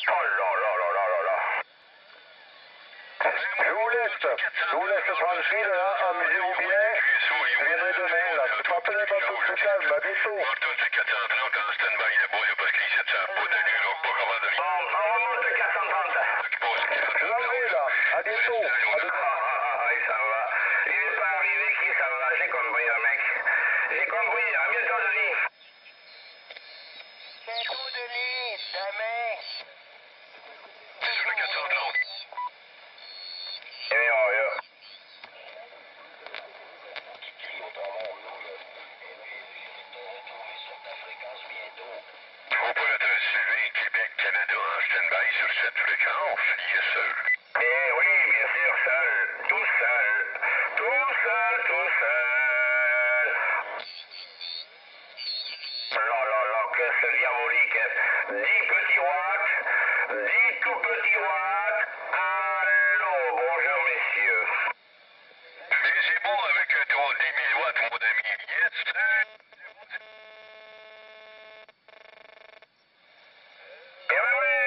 Oh là là là là là là. Je vous laisse tranquille, là, amusez-vous bien. Je viendrai demain, là. Je m'appelle un peu plus calme, à bientôt. Bon, on remonte 430. Je m'en vais, là. À bientôt. Il s'en va. Il n'est pas arrivé qu'il s'en va. J'ai compris, le mec. J'ai compris. À bientôt, Denis. Bientôt, Denis. Demain. Opérateur suivi Québec-Canada en stand-by sur cette fréquence, yes sir. Eh oui, bien sûr, seul. Tout seul. Tout seul, tout seul. Là, là, là, que c'est diabolique. 10 petits watts. 10 tout petits watts. Allô, bonjour, messieurs. Mais c'est bon avec ton 10 000 watts, mon ami. Yes sir. Eh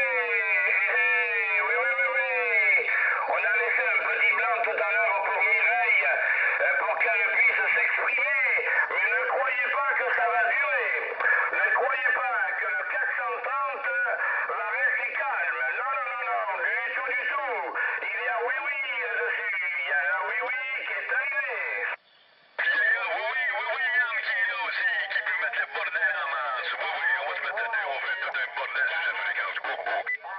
oui. On a laissé un petit blanc tout à l'heure pour Mireille, pour qu'elle puisse s'exprimer. Mais ne croyez pas que ça va durer. Ne croyez pas que le 430 va rester calme. Non, non, non, non, du tout, du tout. Il y a oui là-dessus. Il y a la oui qui est arrivée. Oui, William qui est là aussi, qui peut mettre le bordel en masse. Oui, on va se mettre à deux, on fait tout un bordel sur cette fréquence. Go, go.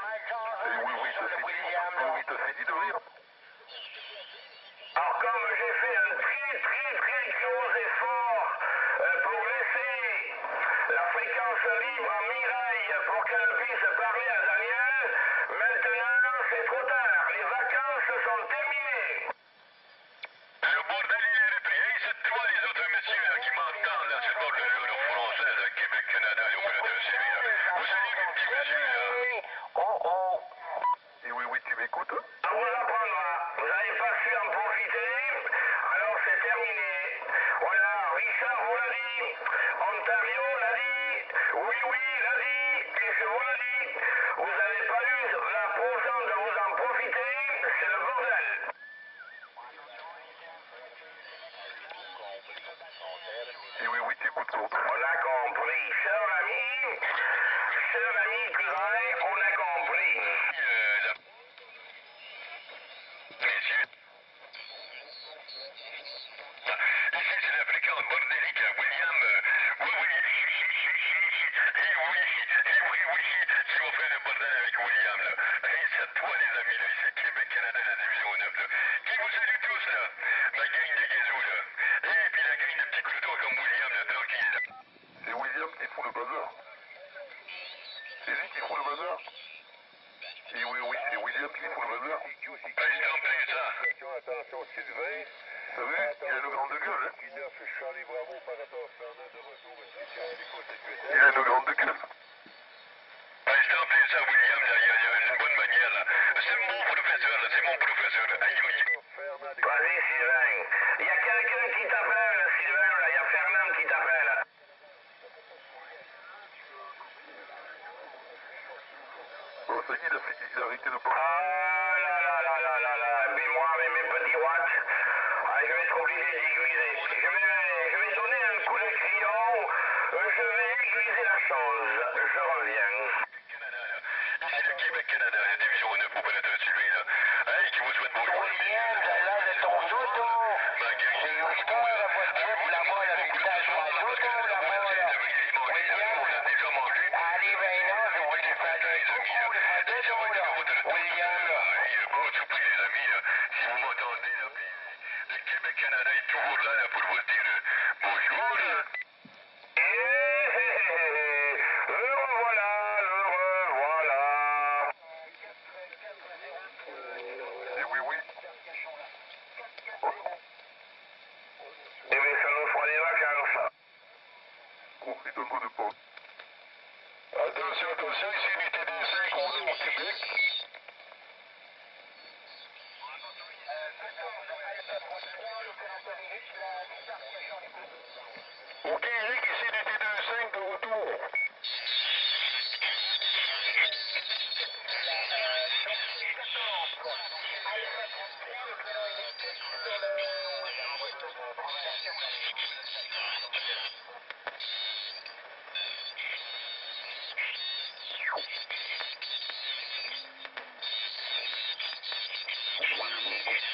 Oui, t'as fini de rire. Alors comme j'ai fait un très gros effort pour laisser la fréquence libre à Mireille pour qu'elle puisse parler à Daniel, maintenant c'est trop tard, les vacances sont terminées. Le bordel, il est repris. Hey, c'est toi, les autres messieurs là, qui m'entendent là, sur le bord de l'euro français, là, Québec-Canada, l'opérateur suivi, là. Vous savez, mes petits messieurs, là. Oh. Et oui, tu m'écoutes? On vous apprendra, vous n'avez pas su en profiter, alors c'est terminé. Voilà, Richard vous l'a dit, Ontario l'a dit, oui l'a dit, et je vous le dis, vous n'avez pas eu la posante de vous en profiter, c'est le bordel. Et oui, tu écoutes contre. On a compris, cher ami cousin, on a compris. Messieurs. Ici, c'est la fréquence bordélique à William. Oui, tu vas faire le bordel avec William, là. Hey, c'est à toi, les amis, là, ici, Québec-Canada, la division 9, là. Qui vous salue tous, là? Ma gang de gazous, là. Et puis la gang de petits croutons comme William, là, tranquille, là. C'est William qui fout le bazar. C'est lui qui fout le bazar. Et oui, c'est William qui fout le bazar. Ben, je t'en prie, ça. Attention, Sylvain. T'as vu? Il a une grande gueule, hein? Charlie Bravo, opérateur Fernand de retour. Il a une grande gueule. Ben, je t'en prie, ça, William, là, il a une bonne manière, là. C'est mon professeur, là, c'est mon professeur. Aïe. Vas-y Sylvain, il y a quelqu'un qui t'appelle Sylvain, là, il y a Fernand qui t'appelle. Bon, ça y est, il a arrêté de parler. Ah là, mais moi avec mes petits watts, je vais être obligé d'aiguiser. Je vais donner un coup de crayon, je vais aiguiser la chose, je reviens. Canada, là. Ici, le Québec-Canada, la division 9, opérateur suivi, là. Hey, qui vous souhaite bonjour. William, t'as l'air de ton dodo. Ma gang Les de whiskers, la voiture, là-bas, le visage mal dodo, là-bas, là. William, déjà mangé. allez, ben non, je vais lui faire des coucou, le faire dodo, là. William, là. Bon surpris, les amis, là. Si vous m'entendez, là, puis le Québec-Canada est toujours là pour vous dire bonjour, là. Le revoilà. Et oui. Eh bien, ça nous fera des vacances. Compris, donne-moi de porte. Attention, ici, unité des 5, on est au Québec. Ok, Eric, ici, unité 2-5 de retour.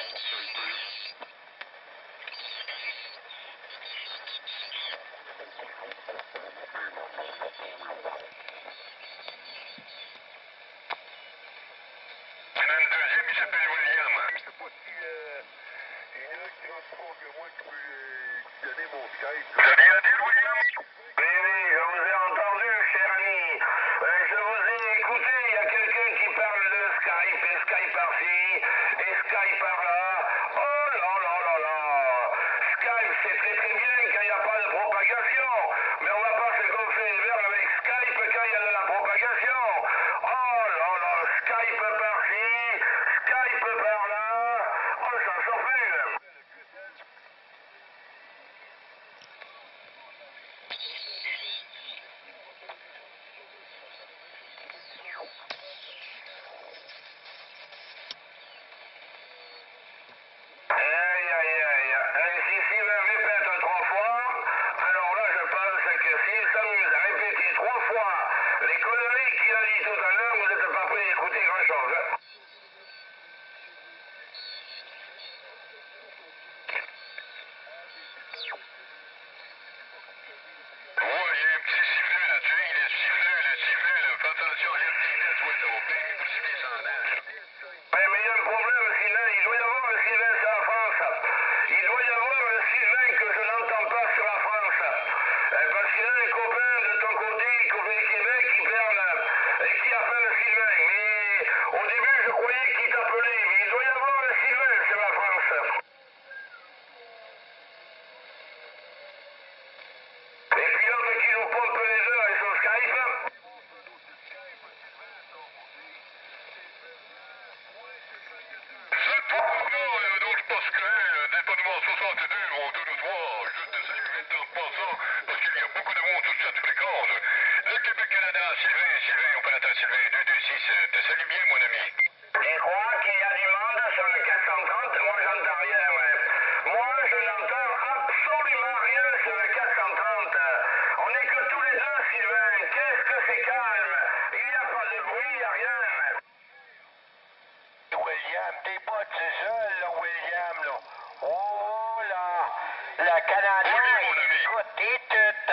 Il y en a un deuxième, il s'appelle William. Je sais pas si il y en a un qui rentre proche de moi qui peut donner mon Skype. Vous avez à dire, William? Oui, oui, je vous ai entendu, cher ami. Je vous ai écouté, il y a quelqu'un qui parle de Skype, et Skype par-ci, et Skype par-là. Oh là là là là. Skype, c'est très très bien quand il n'y a pas de propagation, mais on va pas se gonfler les verres avec Skype quand il y a de la propagation. Oh là là, Skype par-ci, Skype par-là. On s'en sort plus. Aïe, aïe, aïe. Si Sylvain répète 3 fois, alors là, je pense que s'il s'amuse à répéter 3 fois les conneries qu'il a dit tout à l'heure, vous n'êtes pas prêt d'écouter grand-chose. Ouais, il y a un petit sifflet là, tu sais, il est sifflet, là. Fais attention, il y a un sifflet, toi, ça va bien, vous siffler sans nage. Ouais, mais il y a un problème, Sylvain. Il doit y avoir un Sylvain sur la France. Il doit y avoir un Sylvain que je n'entends pas sur la France. Parce qu'il y a un copain de ton côté, copain Québec, qui parle et qui appelle Sylvain. Mais au début, je croyais qu'il t'appelait. Mais il doit y avoir un Sylvain sur la France. Et puis l'autre qui nous pompe les heures avec son Skype. C'est tout pour nous, donc Pascal, département 62, mon territoire. Je te salue vite en passant, parce qu'il y a beaucoup de monde sur cette fréquence. Le Québec-Canada, Sylvain, opérateur Sylvain, 226, te salue bien, mon ami. Tu crois qu'il y a du monde sur le 430? Moi, j'entends rien, ouais. Moi, je n'entends absolument rien sur le 430. On n'est que tous les deux, Sylvain. Qu'est-ce que c'est calme? Il n'y a pas de bruit, il n'y a rien. William, t'es pas tout seul, là, William, là. Oh, là. Le Canadien, Oui, mon ami. écoute, t'es tout.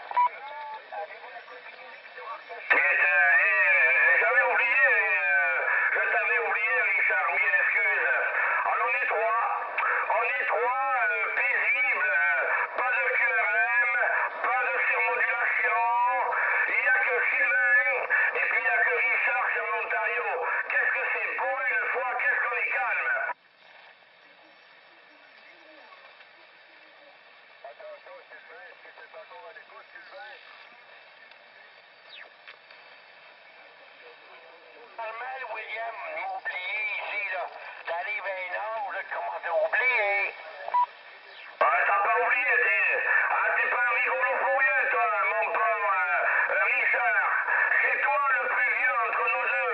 J'avais oublié, je t'avais oublié, Richard, mille excuses. Alors, on est trois paisibles, pas de QRM, pas de surmodulation, il n'y a que Sylvain, et puis il n'y a que Richard sur l'Ontario. Qu'est-ce que c'est pour une fois, qu'est-ce qu'on est calme? Attention, Sylvain, est-ce que t'es encore à l'écoute, Sylvain? Normal, William, m'oublier ici, là. T'arrives à un âge, là, comment t'as oublié? T'as pas oublié, t'es pas un rigolo pour rien, toi, mon pauvre Richard. C'est toi le plus vieux entre nous deux.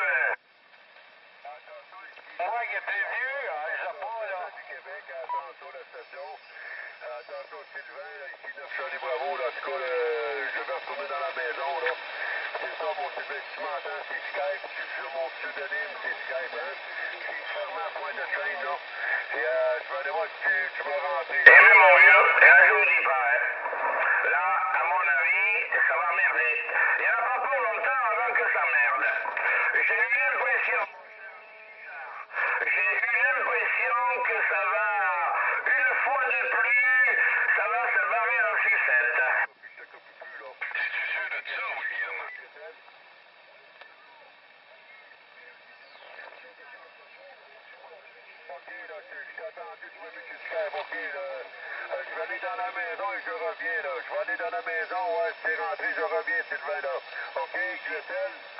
Moi, il est plus vieux, hein, je sais pas, là. Du Québec, attention la station. Attention Sylvain, là, ici 9 Charlie Bravo, là, en tout cas, je vais retourner dans la maison, là. C'est ça, mon Sylvain, si tu m'entends, c'est Skype, sur mon pseudonyme, c'est Skype, hein. Je suis fermé à point de train, là. Et je vais aller voir si tu vas rentrer. Eh bien, mon vieux, et là, je vous dis pas, hein. Là, à mon avis, ça va merder. Il n'y en a pas pour longtemps avant que ça merde. J'ai eu l'impression que ça va, une fois de plus, ça va se barrer en sucette. T'es-tu sûr de ça, William? Ok, là, je t'ai attendu, tu vois, monsieur Skype, ok, là. Je vais aller dans la maison et je reviens, là. Je vais aller dans la maison, ouais, si t'es rentré, je reviens, Sylvain, là. Ok, Gretel?